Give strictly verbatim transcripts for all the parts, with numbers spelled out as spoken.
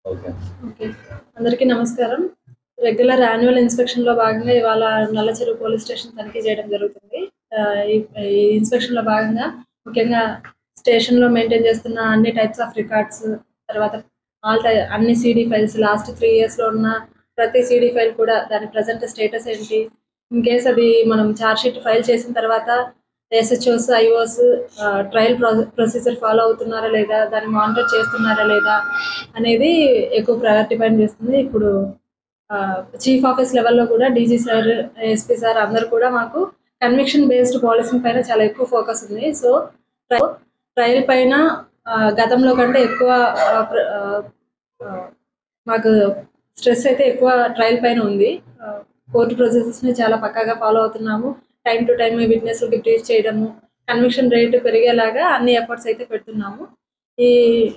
Okay. Okay. అందరికీ నమస్కారం. Regular annual ఇన్స్‌పెక్షన్‌లో భాగంగా ఇవాళ నల్లచెరువు పోలీస్ స్టేషన్ తనిఖీ చేయడం జరుగుతుంది. ఆహ్, ఈ ఈ ఇన్స్‌పెక్షన్‌లో భాగంగా ముఖ్యంగా స్టేషన్‌లో మెయింటైన్ చేస్తున్న అన్ని టైప్స్ ఆఫ్ రికార్డ్స్, తర్వాత ఆల్ టై అన్ని సీడీ ఫైల్స్ లాస్ట్ మూడు ఇయర్స్‌లో ఉన్న ప్రతి సీడీ ఫైల్ కూడా దాని ప్రెజెంట్ స్టేటస్ ఏంటి? ఇన్ కేస్ అది మనం చార్జ్ షీట్ ఫైల్ చేసిన తర్వాత ఎస్‌హెచ్‌ఓస్, ఐఓస్ ఆహ్, ట్రయల్ ప్రొ ప్రొసీజర్ ఫాలో అవుతున్నారా లేదా? దాన్ని మానిటర్ చేస్తున్నారా లేదా? అనేది ఎక్కువ ప్రయారిటీ పైన చేస్తుంది. ఇప్పుడు ఆహ్, చీఫ్ ఆఫీస్ లెవెల్‌లో కూడా డీజీ సార్, ఎస్పీ సార్ అందరూ కూడా మాకు కన్విక్షన్ బేస్డ్ పాలిసింగ్ పైన చాలా ఎక్కువ ఫోకస్ ఉంది. సో, ట్రై ట్రయల్ పైన ఆహ్, గతంలో కంటే ఎక్కువ ఆహ్, ప్ర ఆహ్, ఆహ్, మాకు స్ట్రెస్ అయితే ఎక్కువ ట్రయల్ పైన ఉంది. ఆహ్, కోర్ట్ ప్రొసీజర్స్‌ని చాలా పక్కాగా ఫాలో అవుతున్నాము. టైమ్ టు టైమ్ విట్నెస్‌లకి బ్రీఫ్ చేయడము, కన్విక్షన్ రేట్ పెరిగేలాగా అన్ని ఎఫర్ట్స్ అయితే పెడుతున్నాము. ఈ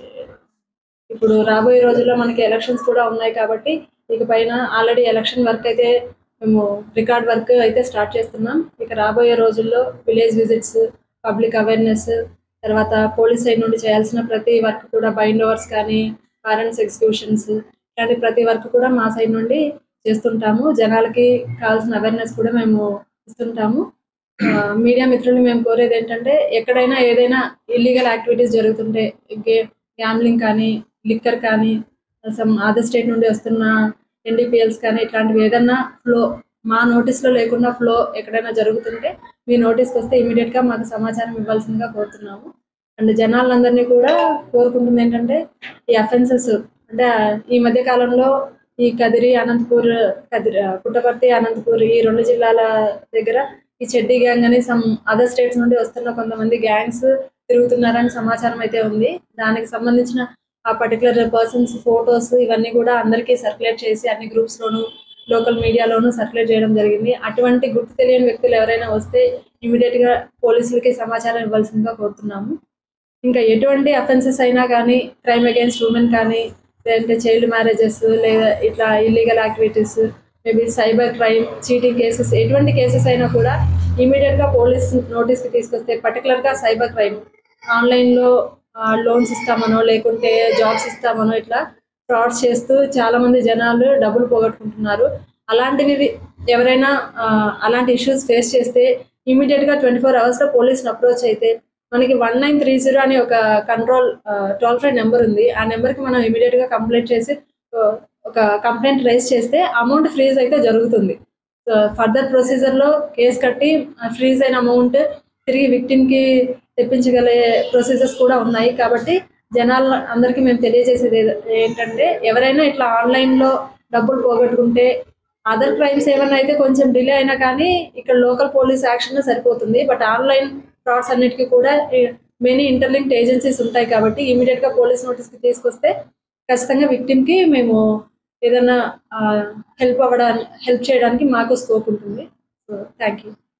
ఇప్పుడు రాబోయే రోజుల్లో మనకి ఎలక్షన్స్ కూడా ఉన్నాయి కాబట్టి ఇక పైన ఆల్రెడీ ఎలక్షన్ వర్క్ అయితే మేము రికార్డ్ వర్క్ అయితే స్టార్ట్ చేస్తున్నాం. ఇక రాబోయే రోజుల్లో విలేజ్ విజిట్స్, పబ్లిక్ అవేర్నెస్, తర్వాత పోలీస్ సైడ్ నుండి చేయాల్సిన ప్రతి వర్క్ కూడా బైండ్ ఓవర్స్ కానీ, వారెంట్స్ ఎగ్జిక్యూషన్స్ ఇలాంటి ప్రతి వర్క్ కూడా మా సైడ్ నుండి చేస్తుంటాము. జనాలకి కావాల్సిన అవేర్నెస్ కూడా మేము ఇస్తుంటాము. ఆహ్, మీడియా మిత్రుల్ని మేము కోరేది ఏంటంటే ఎక్కడైనా ఏదైనా ఇల్లీగల్ యాక్టివిటీస్ జరుగుతుంటే గే గ్యామ్లింగ్ కానీ, లిక్కర్ కానీ, సమ్ అదర్ స్టేట్ నుండి వస్తున్న ఎన్‌డీపీఎల్స్ కానీ ఇట్లాంటివి ఏదన్నా ఫ్లో మా నోటీస్‌లో లేకుండా ఫ్లో ఎక్కడైనా జరుగుతుంటే మీ నోటీస్‌కొస్తే ఇమ్మీడియేట్‌గా మాకు సమాచారం ఇవ్వాల్సిందిగా కోరుతున్నాము. అండ్ జనాలందరినీ కూడా కోరుకుంటుంది ఏంటంటే ఈ అఫెన్సెస్ అంటే ఈ మధ్య కాలంలో ఈ కదిరి, అనంతపూర్ కదిరి ఆహ్, పుట్టపర్తి, అనంతపూర్ ఈ రెండు జిల్లాల దగ్గర ఈ చెడ్డీ గ్యాంగ్ అని సమ్ అదర్ స్టేట్స్ నుండి వస్తున్న కొంతమంది గ్యాంగ్స్ తిరుగుతున్నారని సమాచారం అయితే ఉంది. దానికి సంబంధించిన ఆ పర్టికులర్ పర్సన్స్ ఫోటోస్ ఇవన్నీ కూడా అందరికీ సర్క్యులేట్ చేసి అన్ని గ్రూప్స్‌లోను, లోకల్ మీడియాలోను సర్క్యులేట్ చేయడం జరిగింది. అటువంటి గుర్తు తెలియని వ్యక్తులు ఎవరైనా వస్తే ఇమ్మీడియేట్‌గా పోలీసులకి సమాచారం ఇవ్వాల్సిందిగా కోరుతున్నాము. ఇంకా ఎటువంటి అఫెన్సెస్ అయినా కానీ, క్రైమ్ అగైన్స్ట్ ఉమెన్ కానీ, లేదంటే చైల్డ్ మ్యారేజెస్ లేదా ఇట్లా illegal activities, maybe cyber crime, cheating cases ఎటువంటి కేసెస్ అయినా కూడా ఇమ్మీడియేట్‌గా పోలీస్ నోటీస్‌కి తీసుకొస్తే పర్టికులర్‌గా సైబర్ క్రైమ్ ఆన్‌లైన్‌లో ఆహ్, లోన్స్ ఇస్తామనో, లేకుంటే జాబ్స్ ఇస్తామనో ఇట్లా ఫ్రాడ్స్ చేస్తూ చాలామంది జనాలు డబ్బులు పోగొట్టుకుంటున్నారు. అలాంటివి ఎవరైనా ఆహ్, అలాంటి ఇష్యూస్ ఫేస్ చేస్తే ఇమ్మీడియేట్‌గా ఇరవై నాలుగు అవర్స్‌లో పోలీస్‌ని అప్రోచ్ అయితే మనకి వన్ నైన్ త్రీ జీరో అని ఒక కంట్రోల్ ఆహ్, టోల్ ఫ్రీ నంబర్ ఉంది. ఆ నంబర్‌కి మనం ఇమ్మీడియేట్‌గా కంప్లెయింట్ చేసి ఆహ్, ఒక కంప్లెయింట్ రైజ్ చేస్తే అమౌంట్ ఫ్రీజ్ అయితే జరుగుతుంది. సో, ఫర్దర్ ప్రొసీజర్‌లో కేస్ కట్టి ఆహ్, ఫ్రీజ్ అయిన అమౌంట్ తిరిగి విక్టిమ్‌కి తెప్పించగలే ప్రొసీజర్స్ కూడా ఉన్నాయి. కాబట్టి జనాల అందరికీ మేము తెలియజేసేది ఏద ఏంటంటే ఎవరైనా ఇట్లా ఆన్‌లైన్‌లో డబ్బులు పోగొట్టుకుంటే అదర్ క్రైమ్స్ ఏమన్నా అయితే కొంచెం డిలే అయినా కానీ ఇక్కడ లోకల్ పోలీస్ యాక్షన్ సరిపోతుంది. బట్ ఆన్‌లైన్ ఫ్రాడ్స్ అన్నిటికీ కూడా ఈ మెనీ ఇంటర్లింక్డ్ ఏజెన్సీస్ ఉంటాయి కాబట్టి ఇమ్మీడియేట్‌గా పోలీస్ నోటీస్‌కి తీసుకొస్తే ఖచ్చితంగా విక్టిమ్‌కి మేము ఏదన్నా ఆహ్, హెల్ప్ అవ్వడానికి హెల్ప్ చేయడానికి మాకు స్కోప్ ఉంటుంది. So, thank you.